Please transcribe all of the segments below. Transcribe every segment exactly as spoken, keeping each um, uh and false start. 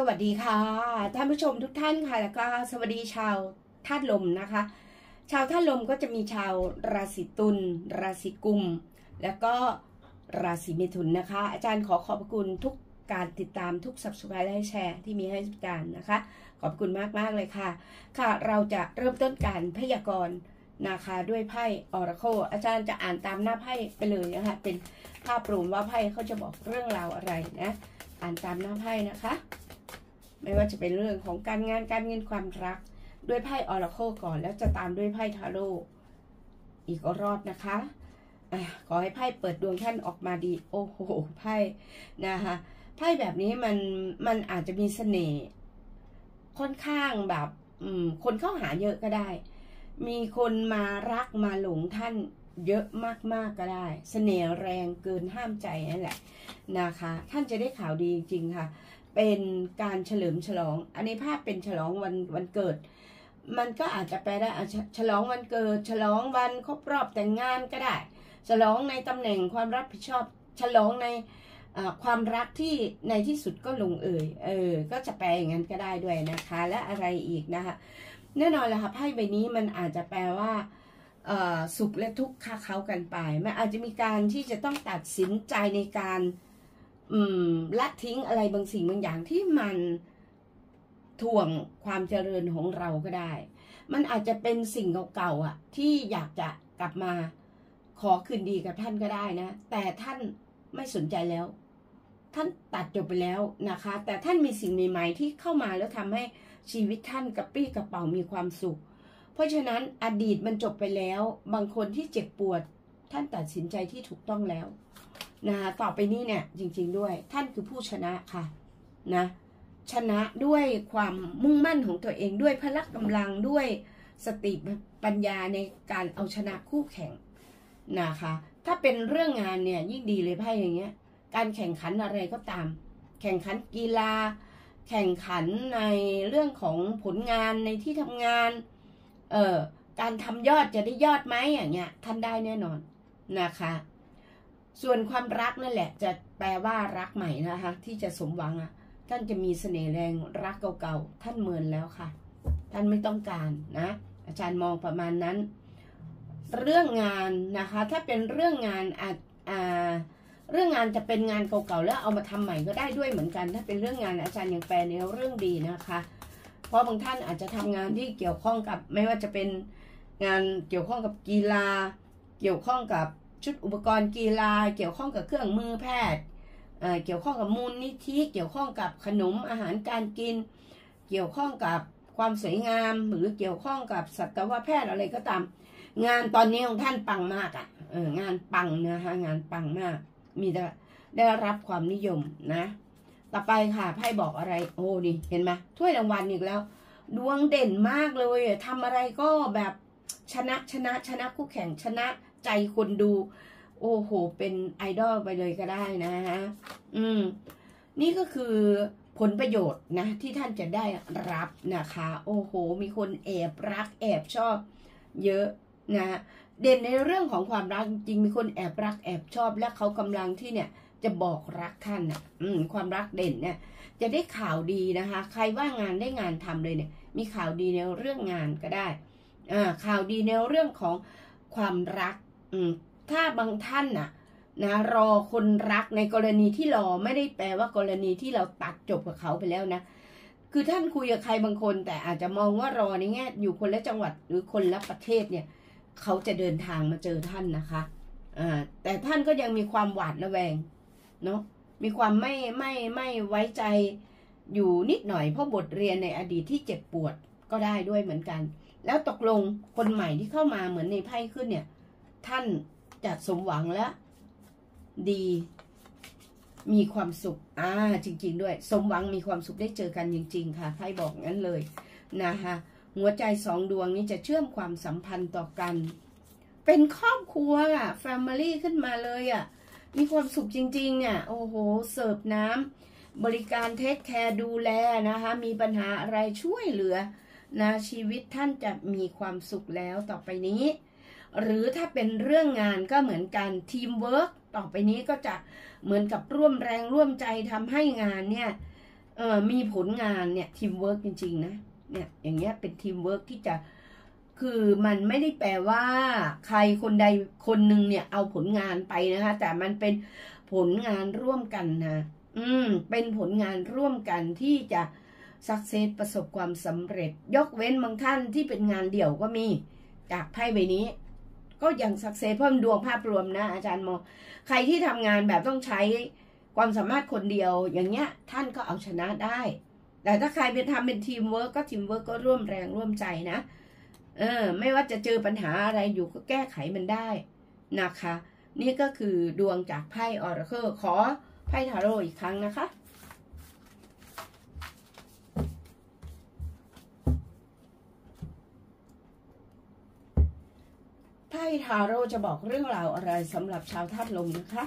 วัสดีค่ะท่านผู้ชมทุกท่านค่ะแล้วก็สวัสดีชาวธาตุลมนะคะชาวธาตุลมก็จะมีชาวราศีตุลราศีกุมแล้วก็ราศีเมถุนนะคะอาจารย์ขอขอบคุณทุกการติดตามทุก ซับสไครบ์ และแชร์ที่มีให้อาจารย์นะคะขอบคุณมากมากเลยค่ะค่ะเราจะเริ่มต้นการพยากรณ์นะคะด้วยไพ่ออราเคิลอาจารย์จะอ่านตามหน้าไพ่ไปเลยนะคะเป็นภาพรวมว่าไพ่เขาจะบอกเรื่องราวอะไรนะอ่านตามหน้าไพ่นะคะไม่ว่าจะเป็นเรื่องของการงานการเงินความรักด้วยไพ่ออราเคิลก่อนแล้วจะตามด้วยไพ่ทาโร่อีกรอบนะคะอ่ะขอให้ไพ่เปิดดวงท่านออกมาดีโอ้โหไพ่นะคะไพ่แบบนี้มันมันอาจจะมีเสน่ห์ค่อนข้างแบบอืมคนเข้าหาเยอะก็ได้มีคนมารักมาหลงท่านเยอะมากๆก็ได้เสน่ห์แรงเกินห้ามใจนั่นแหละนะคะท่านจะได้ข่าวดีจริงๆค่ะเป็นการเฉลิมฉลองอันนี้ภาพเป็นฉลองวันวันเกิดมันก็อาจจะแปลได้ฉลองวันเกิดฉลองวันครบรอบแต่งงานก็ได้ฉลองในตำแหน่งความรับผิดชอบฉลองในความรักที่ในที่สุดก็ลงเอยเออก็จะแปลอย่างนั้นก็ได้ด้วยนะคะและอะไรอีกนะคะแน่นอนแหละค่ะไพ่ใบนี้มันอาจจะแปลว่าสุขและทุกข์ค้าเขากันไปมันอาจจะมีการที่จะต้องตัดสินใจในการอืมละทิ้งอะไรบางสิ่งบางอย่างที่มันถ่วงความเจริญของเราก็ได้มันอาจจะเป็นสิ่งเก่าๆอ่ะที่อยากจะกลับมาขอคืนดีกับท่านก็ได้นะแต่ท่านไม่สนใจแล้วท่านตัดจบไปแล้วนะคะแต่ท่านมีสิ่งใหม่ๆที่เข้ามาแล้วทำให้ชีวิตท่านกระปรี้กระเป๋ามีความสุขเพราะฉะนั้นอดีตมันจบไปแล้วบางคนที่เจ็บปวดท่านตัดสินใจที่ถูกต้องแล้วนะคะต่อไปนี้เนี่ยจริงๆด้วยท่านคือผู้ชนะค่ะนะชนะด้วยความมุ่งมั่นของตัวเองด้วยพละกำลังด้วยสติปัญญาในการเอาชนะคู่แข่งนะคะถ้าเป็นเรื่องงานเนี่ยยิ่งดีเลยไพ่อย่างเงี้ยการแข่งขันอะไรก็ตามแข่งขันกีฬาแข่งขันในเรื่องของผลงานในที่ทำงานเอ่อการทำยอดจะได้ยอดไหมอย่างเงี้ยท่านได้แน่นอนนะคะส่วนความรักนั่นแหละจะแปลว่ารักใหม่นะคะที่จะสมหวังอ่ะท่านจะมีเสน่ห์แรงรักเก่าๆท่านเมินแล้วค่ะท่านไม่ต้องการนะอาจารย์มองประมาณนั้นเรื่องงานนะคะถ้าเป็นเรื่องงานอาจอ่าเรื่องงานจะเป็นงานเก่าๆแล้วเอามาทำใหม่ก็ได้ด้วยเหมือนกันถ้าเป็นเรื่องงานอาจารย์ยังแปลในเรื่องดีนะคะเพราะบางท่านอาจจะทำงานที่เกี่ยวข้องกับไม่ว่าจะเป็นงานเกี่ยวข้องกับกีฬาเกี่ยวข้องกับชุดอุปกรณ์กีฬาเกี่ยวข้องกับเครื่องมือแพทย์เกี่ยวข้องกับมูลนิธิเกี่ยวข้องกับขนมอาหารการกินเกี่ยวข้องกับความสวยงามหรือเกี่ยวข้องกับสัตวแพทย์อะไรก็ตามงานตอนนี้ของท่านปังมากอ่ะเอองานปังนะคะงานปังมากมีได้ได้รับความนิยมนะต่อไปค่ะไพ่บอกอะไรโอ้นี่เห็นไหมถ้วยรางวัลอีกแล้วดวงเด่นมากเลยทำอะไรก็แบบชนะชนะชนะคู่แข่งชนะใจคนดูโอ้โหเป็นไอดอลไปเลยก็ได้นะฮะอืมนี่ก็คือผลประโยชน์นะที่ท่านจะได้รับนะคะโอ้โหมีคนแอบรักแอบชอบเยอะนะเด่นในเรื่องของความรักจริงมีคนแอบรักแอบชอบและเขากำลังที่เนี่ยจะบอกรักท่านอ่ะอืมความรักเด่นเนี่ยจะได้ข่าวดีนะคะใครว่างานได้งานทำเลยเนี่ยมีข่าวดีในเรื่องงานก็ได้อ่าข่าวดีในเรื่องของความรักอืมถ้าบางท่านน่ะนะรอคนรักในกรณีที่รอไม่ได้แปลว่ากรณีที่เราตัดจบกับเขาไปแล้วนะคือท่านคุยกับใครบางคนแต่อาจจะมองว่ารอในแง่อยู่คนละจังหวัดหรือคนละประเทศเนี่ยเขาจะเดินทางมาเจอท่านนะคะอ่าแต่ท่านก็ยังมีความหวาดระแวงเนาะมีความไม่ไม่ไม่ไว้ใจอยู่นิดหน่อยเพราะบทเรียนในอดีตที่เจ็บปวดก็ได้ด้วยเหมือนกันแล้วตกลงคนใหม่ที่เข้ามาเหมือนในไพ่ขึ้นเนี่ยท่านจะสมหวังและดีมีความสุขอ่าจริงๆด้วยสมหวังมีความสุขได้เจอกันจริงๆค่ะไพ่บอกงั้นเลยนะคะหัวใจสองดวงนี้จะเชื่อมความสัมพันธ์ต่อกันเป็นครอบครัวอ่ะ แฟมิลี่ ขึ้นมาเลยอ่ะมีความสุขจริงๆอ่ะโอ้โหเสิร์ฟน้ำบริการเทคแคร์ดูแลนะคะมีปัญหาอะไรช่วยเหลือนะชีวิตท่านจะมีความสุขแล้วต่อไปนี้หรือถ้าเป็นเรื่องงานก็เหมือนกันทีมเวิร์กต่อไปนี้ก็จะเหมือนกับร่วมแรงร่วมใจทำให้งานเนี่ยเออมีผลงานเนี่ยทีมเวิร์กจริงๆนะเนี่ยอย่างเงี้ยเป็นทีมเวิร์กที่จะคือมันไม่ได้แปลว่าใครคนใดคนหนึ่งเนี่ยเอาผลงานไปนะคะแต่มันเป็นผลงานร่วมกันนะอืมเป็นผลงานร่วมกันที่จะสักเซสประสบความสำเร็จยกเว้นบางท่านที่เป็นงานเดี่ยวก็มีจากไพ่ใบนี้ก็ยังสักเซสเพิ่มดวงภาพรวมนะอาจารย์มองใครที่ทำงานแบบต้องใช้ความสามารถคนเดียวอย่างเงี้ยท่านก็เอาชนะได้แต่ถ้าใครเป็นทำเป็นทีมเวิร์กก็ทีมเวิร์กก็ร่วมแรงร่วมใจนะเออไม่ว่าจะเจอปัญหาอะไรอยู่ก็แก้ไขมันได้นะคะนี่ก็คือดวงจากไพ่ออราเคิลขอไพ่ทาโร่อีกครั้งนะคะไพ่ทาโร่จะบอกเรื่องราวอะไรสำหรับชาวธาตุลมนะคะ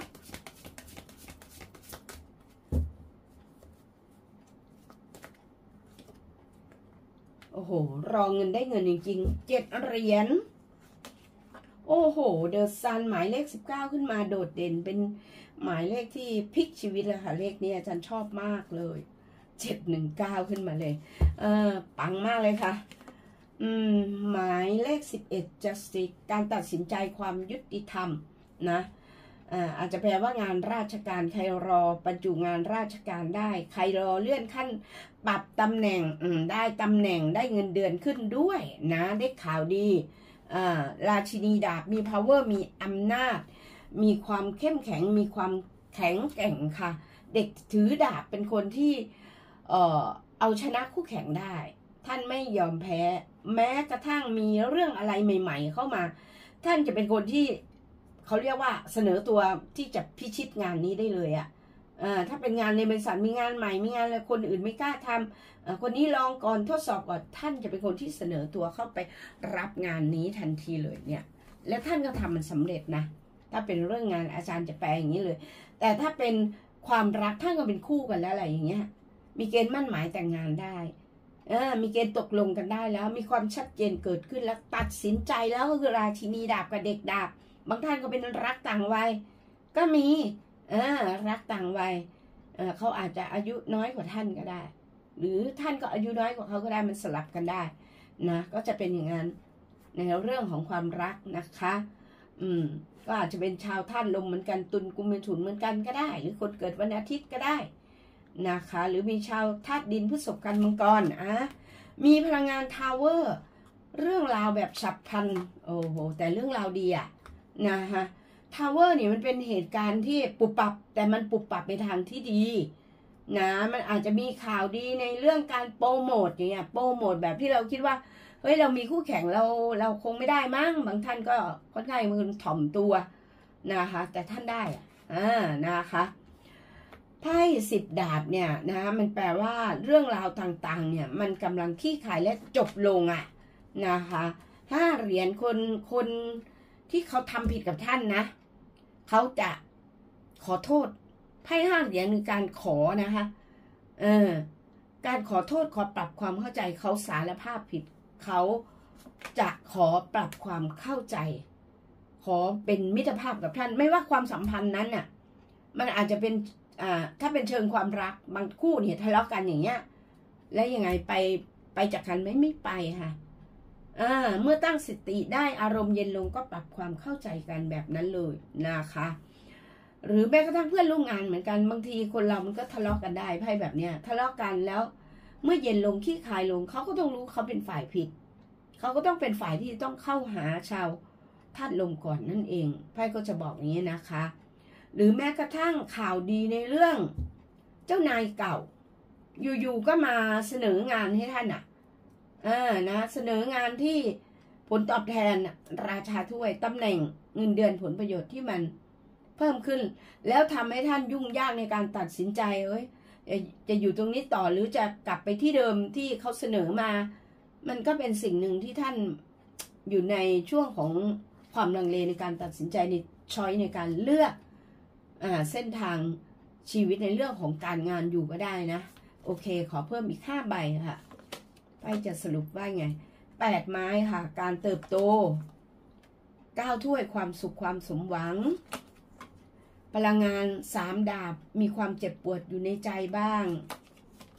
โอ้โหรองเงินได้เงินจริงๆเจ็ดเหรียญโอ้โหเดอะซันหมายเลขสิบเก้าขึ้นมาโดดเด่นเป็นหมายเลขที่พลิกชีวิตเลยค่ะเลขนี้อาจารย์ชอบมากเลยเจ็ดหนึ่งเก้าขึ้นมาเลยเออปังมากเลยค่ะอืมหมายเลขสิบเอ็ด justice การตัดสินใจความยุติธรรมนะอ่าอาจจะแปลว่างานราชการใครรอบรรจุงานราชการได้ใครรอเลื่อนขั้นปรับตำแหน่งอืมได้ตำแหน่งได้เงินเดือนขึ้นด้วยนะได้ข่าวดีอ่าราชินีดาบมี power มีอำนาจมีความเข้มแข็งมีความแข็งแกร่งค่ะเด็กถือดาบเป็นคนที่เอ่อเอาชนะคู่แข่งได้ท่านไม่ยอมแพ้แม้กระทั่งมีเรื่องอะไรใหม่ๆเข้ามาท่านจะเป็นคนที่เขาเรียกว่าเสนอตัวที่จะพิชิตงานนี้ได้เลยอะ่ะถ้าเป็นงานในบริษัทมีงานใหม่มีงานอะไรคนอื่นไม่กล้าทำคนนี้ลองก่อนทดสอบก่อนท่านจะเป็นคนที่เสนอตัวเข้าไปรับงานนี้ทันทีเลยเนี่ยและท่านก็ทำมันสำเร็จนะถ้าเป็นเรื่องงานอาจารย์จะแปลอย่างนี้เลยแต่ถ้าเป็นความรักท่านก็เป็นคู่กันแล้วอะไรอย่างเงี้ยมีเกณฑ์มั่นหมายแต่งงานได้เออมีเกณฑ์ตกลงกันได้แล้วมีความชัดเจนเกิดขึ้นแล้วตัดสินใจแล้วก็คือราชินีดาบกับเด็กดาบบางท่านก็เป็นรักต่างวัยก็มีเออรักต่างวัยเออเขาอาจจะอายุน้อยกว่าท่านก็ได้หรือท่านก็อายุน้อยกว่าเขาก็ได้มันสลับกันได้นะก็จะเป็นอย่างนั้นในเรื่องของความรักนะคะอืมก็อาจจะเป็นชาวธาตุลมเหมือนกันตุลกุมถุนเหมือนกันก็ได้หรือคนเกิดวันอาทิตย์ก็ได้นะคะหรือมีชาวธาตุดินพฤษภกันมังกรอ่ะมีพลังงานทาวเวอร์เรื่องราวแบบฉับพลันโอ้โหแต่เรื่องราวดีอะนะคะทาวเวอร์นี่มันเป็นเหตุการณ์ที่ปุบปับแต่มันปุบปับในทางที่ดีนะมันอาจจะมีข่าวดีในเรื่องการโปรโมทอย่างเงี้ยโปรโมทแบบที่เราคิดว่าเฮ้ยเรามีคู่แข่งเราเราคงไม่ได้มั้งบางท่านก็ค่อนข้างมันถ่อมตัวนะคะแต่ท่านได้อ่านะคะไพ่สิบดาบเนี่ยนะมันแปลว่าเรื่องราวต่างๆเนี่ยมันกำลังคลี่คลายและจบลงอ่ะนะคะห้าเหรียญคนคนที่เขาทำผิดกับท่านนะเขาจะขอโทษไพ่ห้าเหรียญคือการขอนะคะเออการขอโทษขอปรับความเข้าใจเขาสารภาพผิดเขาจะขอปรับความเข้าใจขอเป็นมิตรภาพกับท่านไม่ว่าความสัมพันธ์นั้นน่ะมันอาจจะเป็นอ่าถ้าเป็นเชิงความรักบางคู่เนี่ยทะเลาะกันอย่างเงี้ยแล้วยังไงไปไปจากกันไม่ไม่ไปค่ะอ่าเมื่อตั้งสติได้อารมณ์เย็นลงก็ปรับความเข้าใจกันแบบนั้นเลยนะคะหรือแม้กระทั่งเพื่อนร่วมงานเหมือนกันบางทีคนเรามันก็ทะเลาะกันได้ไพ่แบบเนี้ยทะเลาะกันแล้วเมื่อเย็นลงขี้คายลงเขาก็ต้องรู้เขาเป็นฝ่ายผิดเขาก็ต้องเป็นฝ่ายที่ต้องเข้าหาชาวธาตุลมก่อนนั่นเองไพ่ก็จะบอกอย่างนี้นะคะหรือแม้กระทั่งข่าวดีในเรื่องเจ้านายเก่าอยู่ๆก็มาเสนองานให้ท่านอ่ะอ่านะเสนองานที่ผลตอบแทนราชาถ้วยตำแหน่งเงินเดือนผลประโยชน์ที่มันเพิ่มขึ้นแล้วทำให้ท่านยุ่งยากในการตัดสินใจเอ้ยจะอยู่ตรงนี้ต่อหรือจะกลับไปที่เดิมที่เขาเสนอมามันก็เป็นสิ่งหนึ่งที่ท่านอยู่ในช่วงของความลังเลในการตัดสินใจในช้อยในการเลือกอ่าเส้นทางชีวิตในเรื่องของการงานอยู่ก็ได้นะโอเคขอเพิ่มอีกห้าใบค่ะไปจะสรุปว่าไงแปดไม้ค่ะการเติบโตเก้าถ้วยความสุขความสมหวังพลังงานสามดาบมีความเจ็บปวดอยู่ในใจบ้าง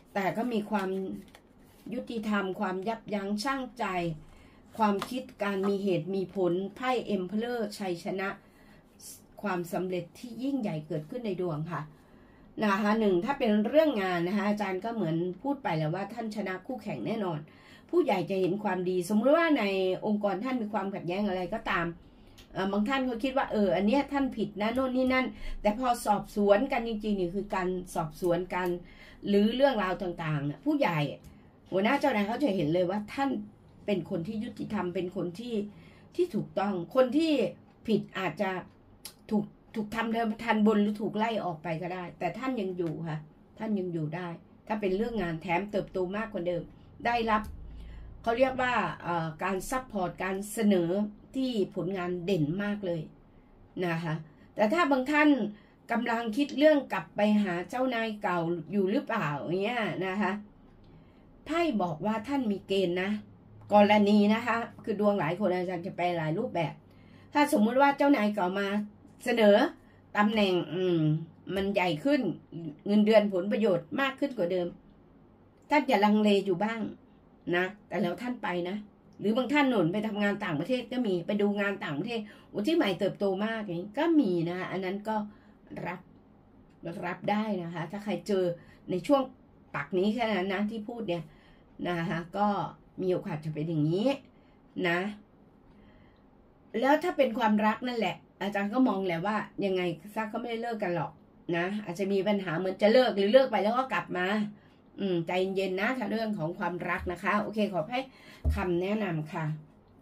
แต่ก็มีความยุติธรรมความยับยั้งชั่งใจความคิดการมีเหตุมีผลไพ่เอ็มเพลอร์ชัยชนะความสำเร็จที่ยิ่งใหญ่เกิดขึ้นในดวงค่ะนะคะหนึ่งถ้าเป็นเรื่องงานนะคะอาจารย์ก็เหมือนพูดไปแล้วว่าท่านชนะคู่แข่งแน่นอนผู้ใหญ่จะเห็นความดีสมมติว่าในองค์กรท่านมีความขัดแย้งอะไรก็ตามบางท่านเขาคิดว่าเอออันเนี้ยท่านผิดนะโน่นนี่นั่นแต่พอสอบสวนกันจริงๆนี่คือการสอบสวนกันหรือเรื่องราวต่างๆผู้ใหญ่หัวหน้าเจ้านายเขาจะเห็นเลยว่าท่านเป็นคนที่ยุติธรรมเป็นคนที่ที่ถูกต้องคนที่ผิดอาจจะถูกถูกทำเดิมทันบนหรือถูกไล่ออกไปก็ได้แต่ท่านยังอยู่ค่ะท่านยังอยู่ได้ถ้าเป็นเรื่องงานแถมเติบโตมากกว่าเดิมได้รับเขาเรียกว่าการซัพพอร์ตการเสนอที่ผลงานเด่นมากเลยนะคะแต่ถ้าบางท่านกำลังคิดเรื่องกลับไปหาเจ้านายเก่าอยู่หรือเปล่าเงี้ยนะคะไพ่บอกว่าท่านมีเกณฑ์นะกรณีนะคะคือดวงหลายคนอาจารย์จะไปหลายรูปแบบถ้าสมมุติว่าเจ้านายเก่ามาเสนอตำแหน่งอืมมันใหญ่ขึ้นเงินเดือนผลประโยชน์มากขึ้นกว่าเดิมท่านจะลังเลอยู่บ้างนะแต่แล้วท่านไปนะหรือบางท่านหนุนไปทำงานต่างประเทศก็มีไปดูงานต่างประเทศอุที่ใหม่เติบโตมากอย่างนี้ก็มีนะอันนั้นก็รับรับได้นะคะถ้าใครเจอในช่วงปักนี้แค่นั้นนะที่พูดเนี่ยนะคะก็มีโอกาสจะเป็นอย่างนี้นะแล้วถ้าเป็นความรักนั่นแหละอาจารย์ก็มองแหละว่ายังไงซักก็ไม่ได้เลิกกันหรอกนะอาจจะมีปัญหาเหมือนจะเลิกหรือเลิกไปแล้วก็กลับมาอืมใจเย็นๆนะถ้าเรื่องของความรักนะคะโอเคขอให้คำแนะนำค่ะ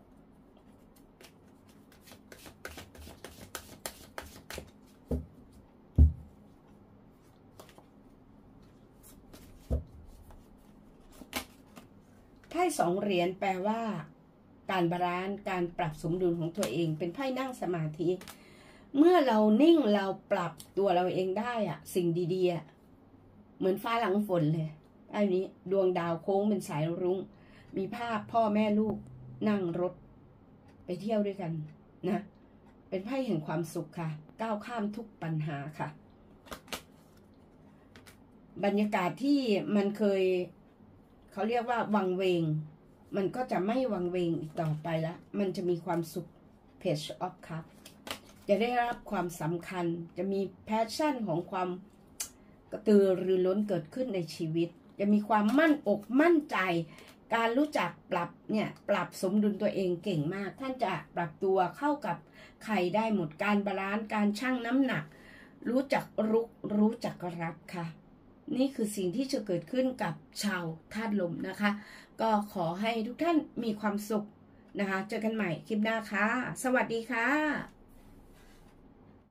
ไพ่สองเหรียญแปลว่าการบาลานซ์การปรับสมดุลของตัวเองเป็นไพ่นั่งสมาธิเมื่อเรานิ่งเราปรับตัวเราเองได้อะสิ่งดีๆอะเหมือนฟ้าหลังฝนเลยไอ้นี้ดวงดาวโค้งเป็นสายรุ้งมีภาพพ่อแม่ลูกนั่งรถไปเที่ยวด้วยกันนะเป็นไพ่แห่งความสุขค่ะก้าวข้ามทุกปัญหาค่ะบรรยากาศที่มันเคยเขาเรียกว่าวังเวงมันก็จะไม่วังเวงอีกต่อไปแล้วมันจะมีความสุข Page of Cups จะได้รับความสำคัญจะมีแพชชั่นของความกระตือรือร้นเกิดขึ้นในชีวิตจะมีความมั่นอกมั่นใจการรู้จักปรับเนี่ยปรับสมดุลตัวเองเก่งมากท่านจะปรับตัวเข้ากับใครได้หมดการบาลานซ์การชั่งน้ำหนักรู้จักรุกรู้จักรับค่ะนี่คือสิ่งที่จะเกิดขึ้นกับชาวธาตุลมนะคะก็ขอให้ทุกท่านมีความสุขนะคะเจอกันใหม่คลิปหน้าค่ะสวัสดีค่ะ